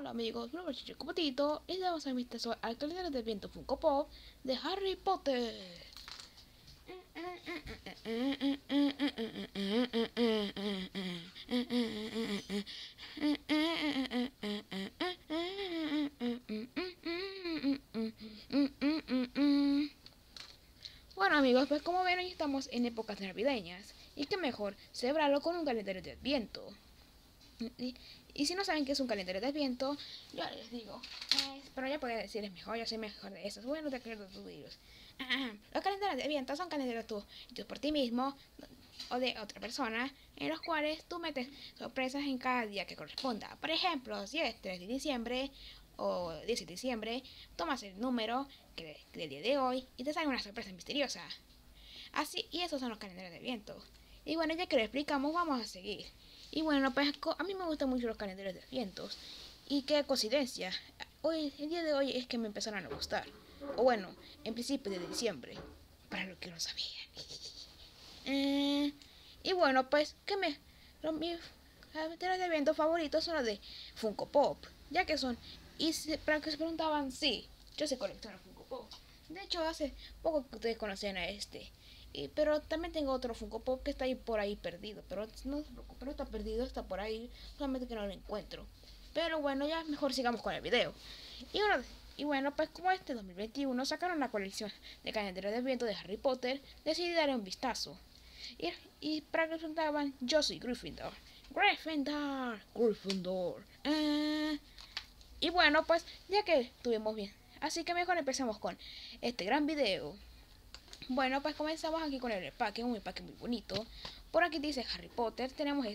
Hola amigos, mi nombre es Chicho Copotito y le vamos a dar vistazo al calendario de viento Funko Pop de Harry Potter. Bueno amigos, pues como ven hoy estamos en épocas navideñas y qué mejor celebrarlo con un calendario de Adviento. Y, y si no saben qué es un calendario de Adviento, yo les digo, pero ya puedo decir es mejor, yo soy mejor de esos. Bueno, te acuerdo de tus virus. Los calendarios de Adviento son calendarios tú hechos por ti mismo o de otra persona, en los cuales tú metes sorpresas en cada día que corresponda. Por ejemplo, si es 3 de diciembre o 10 de diciembre, tomas el número del día de hoy y te sale una sorpresa misteriosa. Así, y esos son los calendarios de Adviento. Y bueno, ya que lo explicamos, vamos a seguir. Y bueno, pues a mí me gustan mucho los calendarios de Advientos. Y qué coincidencia. El día de hoy es que me empezaron a gustar. O bueno, en principio de diciembre. Para los que no sabían. Y bueno, pues, mis calendarios de Adviento favoritos son los de Funko Pop. Ya que son. Para que se preguntaban, sí, yo sé coleccionar Funko Pop. De hecho, hace poco que ustedes conocían a este. Pero también tengo otro Funko Pop que está ahí por ahí perdido. Pero no se preocupen, no está perdido, está por ahí. Solamente que no lo encuentro. Pero bueno, ya mejor sigamos con el video. Y bueno, pues como este 2021 sacaron la colección de calendarios de viento de Harry Potter, decidí darle un vistazo. Y para que preguntaban, yo soy Gryffindor. Gryffindor, Gryffindor. Y bueno, pues ya que estuvimos bien. Así que mejor empecemos con este gran video. Bueno, pues comenzamos aquí con el empaque, un empaque muy bonito. Por aquí dice Harry Potter, tenemos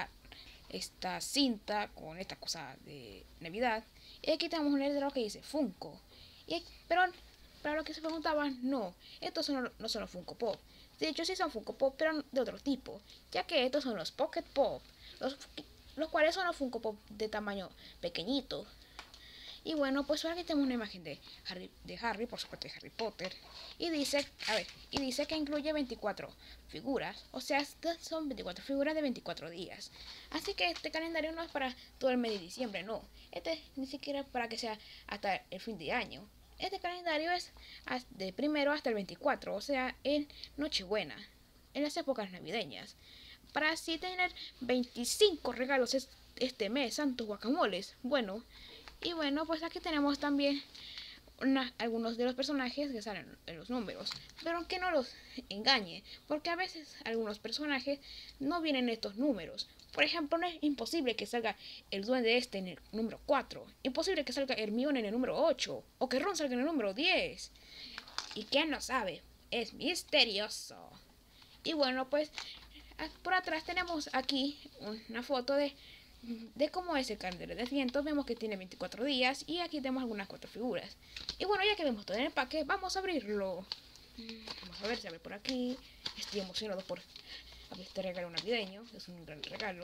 esta cinta con esta cosa de Navidad. Y aquí tenemos un letrero que dice Funko. Pero para los que se preguntaban, no, estos no son los Funko Pop. De hecho sí son Funko Pop, pero de otro tipo, ya que estos son los Pocket Pop, los cuales son los Funko Pop de tamaño pequeñito. Y bueno, pues ahora aquí tenemos una imagen de Harry, por supuesto de Harry Potter. Y dice que incluye 24 figuras. O sea, estas son 24 figuras de 24 días. Así que este calendario no es para todo el mes de diciembre, no. Este ni siquiera para que sea hasta el fin de año. Este calendario es de primero hasta el 24, o sea, en Nochebuena, en las épocas navideñas. Para así tener 25 regalos este mes, santos guacamoles. Bueno, y bueno, pues aquí tenemos también algunos de los personajes que salen en los números. Pero que no los engañe, porque a veces algunos personajes no vienen en estos números. Por ejemplo, no es imposible que salga el duende este en el número 4. Imposible que salga Hermione en el número 8. O que Ron salga en el número 10. ¿Y quién lo sabe? Es misterioso. Y bueno, pues por atrás tenemos aquí una foto de cómo es el calendario de Adviento. Vemos que tiene 24 días y aquí tenemos algunas 4 figuras. Y bueno, ya que vemos todo en el empaque, vamos a abrirlo. Vamos a ver si abre por aquí. Estoy emocionado por abrir este regalo navideño. Es un gran regalo.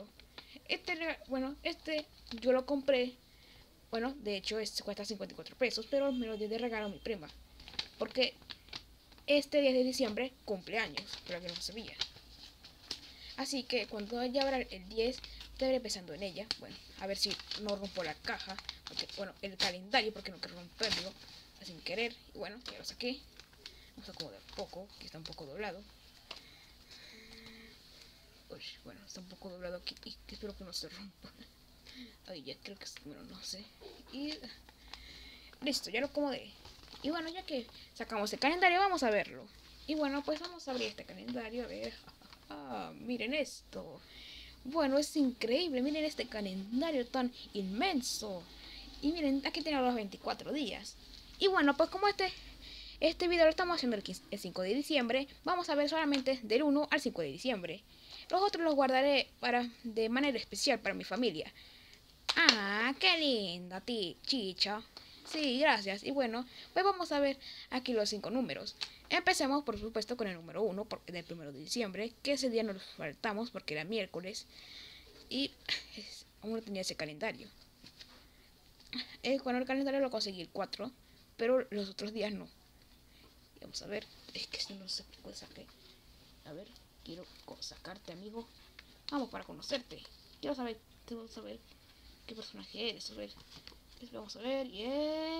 Este yo lo compré. Bueno, de hecho cuesta 54 pesos, pero me lo dio de regalo a mi prima. Porque este 10 de diciembre cumpleaños, pero que no sabía. Así que cuando ella abra el 10, estaré pensando en ella. Bueno, a ver si no rompo la caja. Porque, bueno, el calendario, porque no quiero romperlo sin querer. Y bueno, ya lo saqué. Vamos a acomodar un poco, que está un poco doblado. Uy, bueno, está un poco doblado aquí y espero que no se rompa. Ay, ya creo que, bueno, no sé. Y listo, ya lo acomodé. Y bueno, ya que sacamos el calendario, vamos a verlo. Y bueno, pues vamos a abrir este calendario, a ver. Miren esto. Bueno, es increíble. Miren este calendario tan inmenso. Y miren, aquí tenemos los 24 días. Y bueno, pues como este video lo estamos haciendo el 5 de diciembre, vamos a ver solamente del 1 al 5 de diciembre. Los otros los guardaré de manera especial para mi familia. Qué linda, Chicha. Sí, gracias. Y bueno, pues vamos a ver aquí los 5 números. Empecemos, por supuesto, con el número 1 del 1 de diciembre, que ese día nos faltamos porque era miércoles. Y aún no tenía ese calendario. Con el calendario lo conseguí el 4, pero los otros días no. Vamos a ver, es que si no se puede sacar. A ver, quiero sacarte, amigo. Vamos para conocerte. Quiero saber qué personaje eres. A ver, Pues vamos a ver, y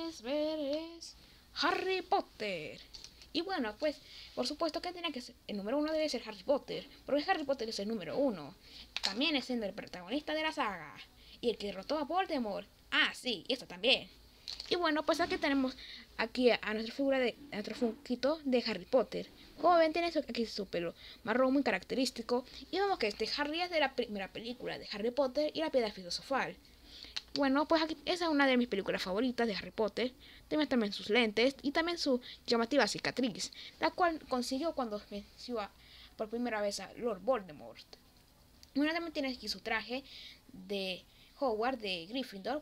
es Harry Potter. Y bueno, pues, por supuesto que tiene que ser, el número 1 debe ser Harry Potter, porque Harry Potter es el número 1. También es siendo el protagonista de la saga, y el que derrotó a Voldemort. Ah, sí, y esto también. Y bueno, pues aquí tenemos aquí a nuestra figura a nuestro funquito de Harry Potter. Como ven, tiene aquí su pelo marrón muy característico. Y vemos que este Harry es de la primera película de Harry Potter y la piedra filosofal. Bueno, pues aquí, esa es una de mis películas favoritas de Harry Potter. Tiene también sus lentes y también su llamativa cicatriz, la cual consiguió cuando venció por primera vez a Lord Voldemort. Bueno, también tiene aquí su traje de Howard de Gryffindor.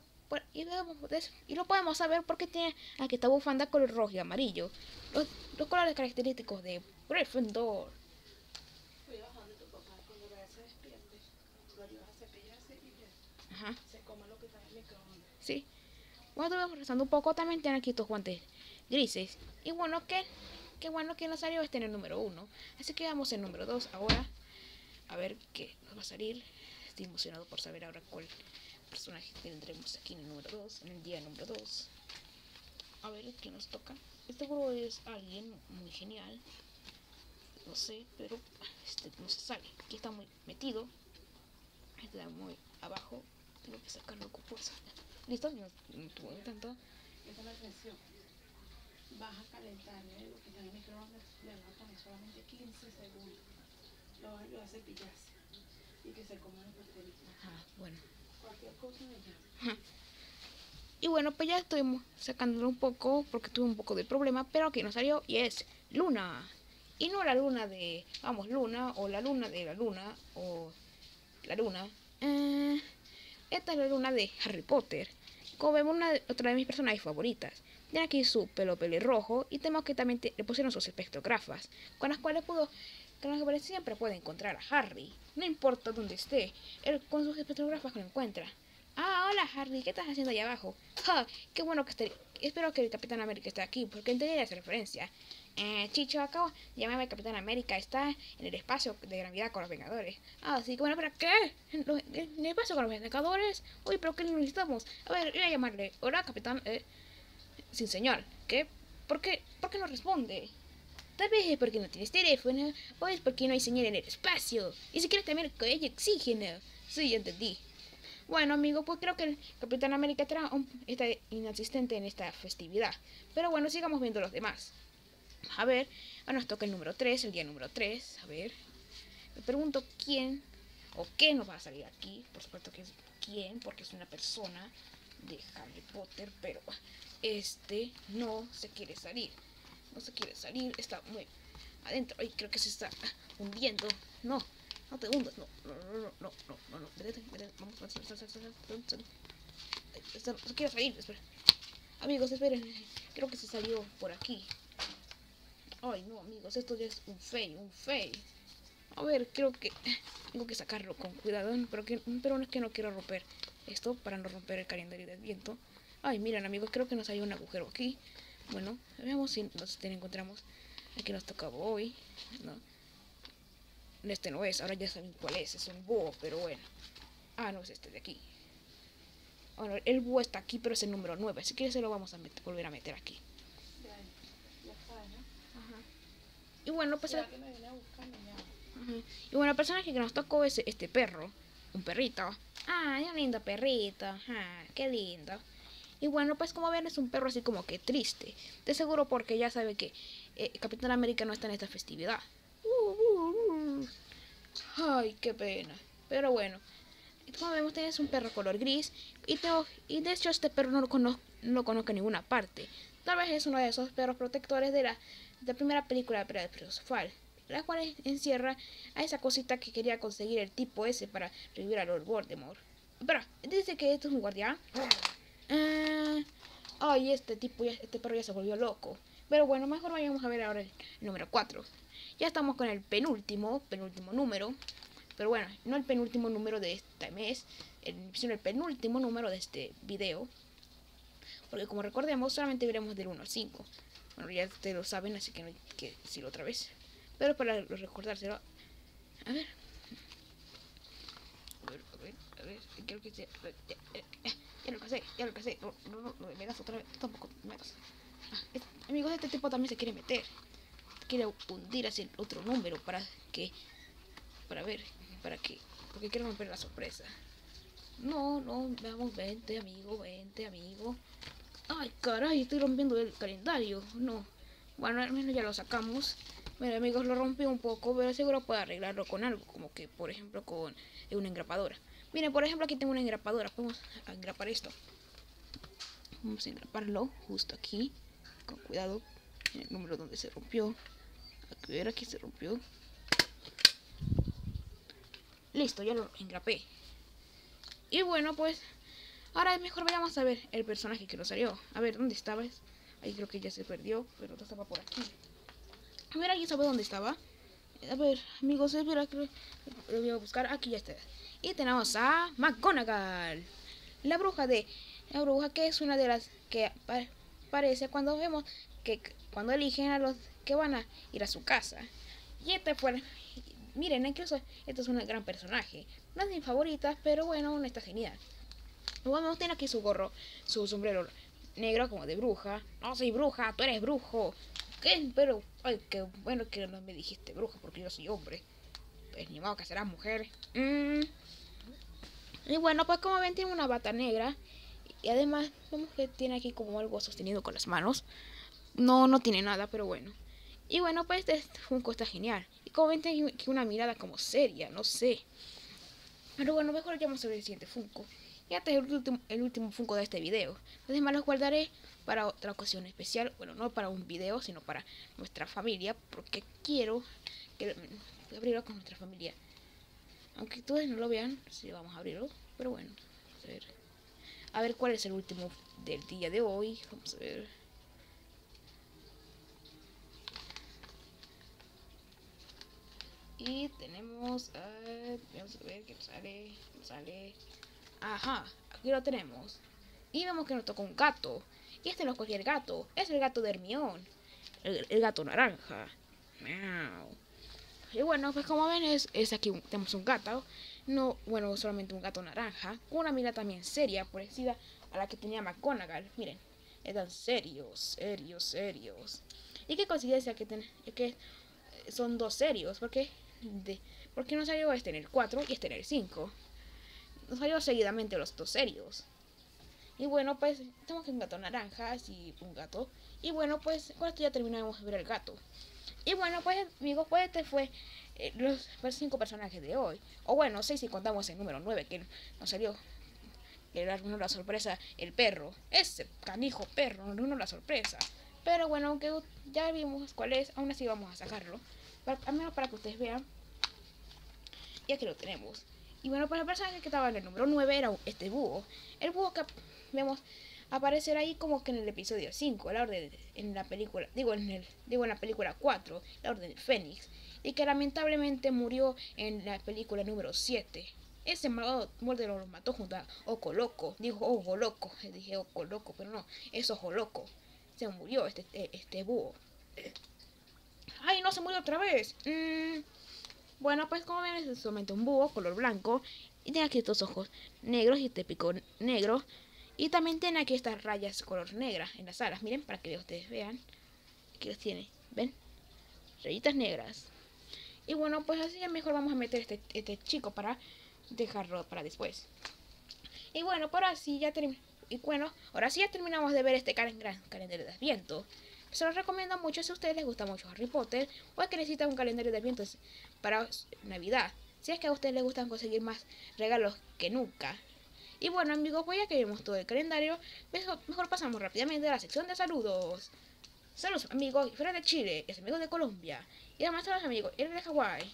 Y lo podemos saber porque tiene aquí esta bufanda color rojo y amarillo. Los colores característicos de Gryffindor. Voy bajando tu papá cuando vaya se despierte, lo ayudas a cepillarse y ya. Ajá, Se coma lo que está en el microondas. sí. Bueno, estuvimos rezando un poco. También tiene aquí estos guantes grises. Y bueno, qué bueno que nos salió este en el número 1. Así que vamos en el número 2 ahora. A ver qué nos va a salir. Estoy emocionado por saber ahora cuál personaje tendremos aquí en el número 2, en el día número 2. A ver qué nos toca. Este grupo es alguien muy genial. No sé, pero este no se sale. Aquí está muy metido. Este está muy abajo. Tengo que sacarlo con fuerza. ¿Listo? No tuvo tanto. Esta es la atención. Vas a calentar lo que está en el microondas, le vas a poner solamente 15 segundos. Lo vas a ayudar a cepillarse y que se coman los pastelitos. Bueno. Cualquier cosa de llama. Y bueno, pues ya estoy sacándolo un poco porque tuve un poco de problema, pero aquí nos salió y es Luna. Y no la luna de, vamos, Luna o la luna de la luna o la luna. Esta es la luna de Harry Potter. Como vemos, otra de mis personajes favoritas. Tiene aquí su pelo pelirrojo y tenemos que también le pusieron sus espectrografas, con las cuales siempre puede encontrar a Harry. No importa dónde esté, él con sus espectrografas lo encuentra. Ah, hola Harry, ¿qué estás haciendo allá abajo? ¡Ja! Qué bueno que esté. Espero que el Capitán América esté aquí, porque entendí esa referencia. Chicho, acabo de llamarme Capitán América, está en el espacio de gravedad con los Vengadores. Ah, sí, bueno, ¿para qué? ¿En el espacio con los Vengadores? Uy, pero ¿qué necesitamos? A ver, voy a llamarle. Hola, Capitán. Sin señal. ¿Qué? ¿Por qué no responde? Tal vez es porque no tienes teléfono, o es porque no hay señal en el espacio. Y si quieres también que haya oxígeno. Sí, ya entendí. Bueno, amigo, pues creo que el Capitán América está inasistente en esta festividad. Pero bueno, sigamos viendo los demás. A ver, ahora nos toca el número 3, el día número 3. A ver, me pregunto quién o qué nos va a salir aquí. Por supuesto que es quién, porque es una persona de Harry Potter, pero este no se quiere salir. No se quiere salir, está muy adentro. Ay, creo que se está hundiendo. No, no te hundas, no, no. Vete, vamos, no quiero salir, espera. Amigos, esperen, creo que se salió por aquí. Ay, no, amigos, esto ya es un fail. A ver, creo que tengo que sacarlo con cuidado, pero no es que no quiero romper esto para no romper el calendario del viento. Ay, miren, amigos, creo que nos hay un agujero aquí. Bueno, veamos si nos encontramos. Aquí nos tocaba hoy, ¿no? Este no es, ahora ya saben cuál es un búho, pero bueno. Ah, no, es este de aquí. Bueno, el búho está aquí, pero es el número 9, así que se lo vamos a volver a meter aquí. Ya está, ¿no? Ajá. Y bueno, pues... que me viene a buscar, me llama. Y bueno, el personaje que nos tocó es este perro, un perrito. Ah, es un lindo perrito, qué lindo. Y bueno, pues como ven es un perro así como que triste. De seguro porque ya sabe que Capitán América no está en esta festividad. Ay, qué pena. Pero bueno, como vemos es un perro color gris. Y de hecho este perro no lo conozco en ninguna parte. Tal vez es uno de esos perros protectores de la primera película de Piedra Filosofal, la cual encierra a esa cosita que quería conseguir el tipo ese para revivir a Lord Voldemort. Pero, dice que esto es un guardián. Ay, este perro ya se volvió loco. Pero bueno, mejor vayamos a ver ahora el número 4. Ya estamos con el penúltimo número. Pero bueno, no el penúltimo número de este mes, sino el penúltimo número de este video. Porque como recordemos, solamente veremos del 1 al 5. Bueno, ya ustedes lo saben, así que no hay que decirlo otra vez. Pero para recordárselo. A ver, creo que Ya lo casé, ya lo casé. No me das otra vez. Tú tampoco me das. Amigos, este tipo también se quiere meter. Quiere hundir hacia el otro número para ver, porque quiere romper la sorpresa. No, veamos, vente, amigo. Ay, caray, estoy rompiendo el calendario. No. Bueno, al menos ya lo sacamos. Bueno, amigos, lo rompí un poco, pero seguro puedo arreglarlo con algo, como que, por ejemplo, con una engrapadora. Miren, por ejemplo, aquí tengo una engrapadora. Podemos engrapar esto. Vamos a engraparlo justo aquí, con cuidado, en el número donde se rompió. A ver, aquí se rompió. Listo, ya lo engrapé. Y bueno, pues ahora mejor vayamos a ver el personaje que nos salió. A ver, ¿dónde estabas? Ahí creo que ya se perdió, pero estaba por aquí. A ver, ¿alguien sabe dónde estaba? A ver, amigos, espera, que lo voy a buscar. Aquí ya está. Y tenemos a McGonagall, la bruja que es una de las que aparece cuando vemos que cuando eligen a los que van a ir a su casa. Y miren, incluso este es un gran personaje. No es de mis favoritas, pero bueno, aún está genial. Luego tiene aquí su gorro, su sombrero negro como de bruja. No soy bruja, tú eres brujo. ¿Qué? Pero, ay, qué bueno que no me dijiste bruja porque yo soy hombre. Pues ni modo que serás mujer. Y bueno, pues como ven tiene una bata negra. Y además vemos que tiene aquí como algo sostenido con las manos. No tiene nada, pero bueno. Y bueno, pues este Funko está genial. Y como ven tiene aquí una mirada como seria, no sé. Pero bueno, mejor ya vamos a ver el siguiente Funko. Y este es el último Funko de este video. Los demás los guardaré para otra ocasión especial. Bueno, no para un video, sino para nuestra familia. Porque quiero abrirlo con nuestra familia. Aunque ustedes no lo vean, sí vamos a abrirlo. Pero bueno, vamos a ver. A ver cuál es el último del día de hoy. Vamos a ver. Y tenemos... vamos a ver qué sale. Ajá, aquí lo tenemos. Y vemos que nos toca un gato. Y este no es cualquier gato, es el gato de Hermione. El gato naranja. Miau. Y bueno, pues como ven es aquí tenemos un gato. No, bueno, solamente un gato naranja. Con una mirada también seria, parecida a la que tenía McGonagall. Miren, están serios. Y qué coincidencia que son dos serios. Porque no salió este en el 4 y este en el 5. Nos salió seguidamente los dos serios. Y bueno, pues tenemos un gato naranja, así un gato. Y bueno, pues con esto ya terminamos de ver el gato. Y bueno, pues amigos, pues este fue los 5 personajes de hoy. O bueno, 6 si contamos el número 9 que nos salió. Que era una sorpresa, el perro. Ese canijo perro, no la sorpresa. Pero bueno, aunque ya vimos cuál es, aún así vamos a sacarlo. Al menos para que ustedes vean. Y aquí lo tenemos. Y bueno, pues el personaje que estaba en el número 9 era este búho. El búho que vemos aparecer ahí como que en el episodio 5, la orden en la película, en la película 4, la orden del Fénix, y que lamentablemente murió en la película número 7. Ese malvado muerte lo mató junto a Oco Loco. Dijo Ojo Loco, dije Oco Loco, pero no, es Ojo Loco. Se murió este búho. ¡Ay, no se murió otra vez! Bueno, pues como ven es solamente un búho color blanco. Y tiene aquí estos ojos negros y este pico negro. Y también tiene aquí estas rayas color negra en las alas. Miren, para que ustedes vean. Aquí los tiene, ¿ven? Rayitas negras. Y bueno, pues así ya mejor vamos a meter este chico para dejarlo para después. Y bueno, por así ya ahora sí ya terminamos de ver este gran calendario de Adviento. Se los recomiendo mucho si a ustedes les gusta mucho Harry Potter o es que necesitan un calendario de Adviento para Navidad. Si es que a ustedes les gustan conseguir más regalos que nunca. Y bueno amigos, pues ya que vimos todo el calendario, mejor pasamos rápidamente a la sección de saludos. Saludos amigos, fuera de Chile, es amigos de Colombia. Y además saludos amigos, y de Hawái.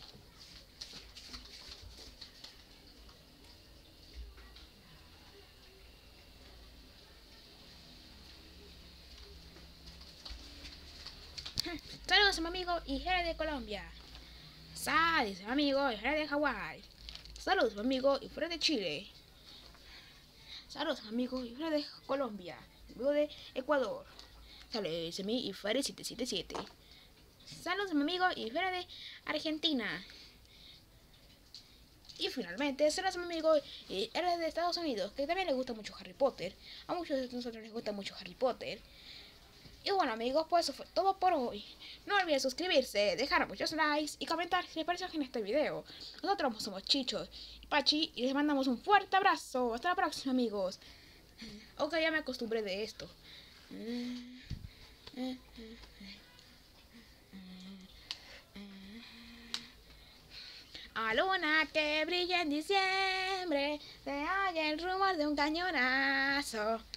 Saludos a mi amigo y Jere de Colombia. Saludos a mi amigo y Jere de Hawái. Saludos a mi amigo y fuera de Chile. Saludos a mi amigo y fuera de Colombia. Amigo de Ecuador. Saludos a mi y fuera de 777. Saludos a mi amigo y fuera de Argentina. Y finalmente, ese es mi amigo, y él es de Estados Unidos, que también le gusta mucho Harry Potter. A muchos de nosotros les gusta mucho Harry Potter. Y bueno amigos, pues eso fue todo por hoy. No olviden suscribirse, dejar muchos likes y comentar si les pareció en este video. Nosotros somos Chicho y Pachi y les mandamos un fuerte abrazo. Hasta la próxima amigos. Ok, ya me acostumbré de esto. A luna que brilla en diciembre, se oye el rumor de un cañonazo.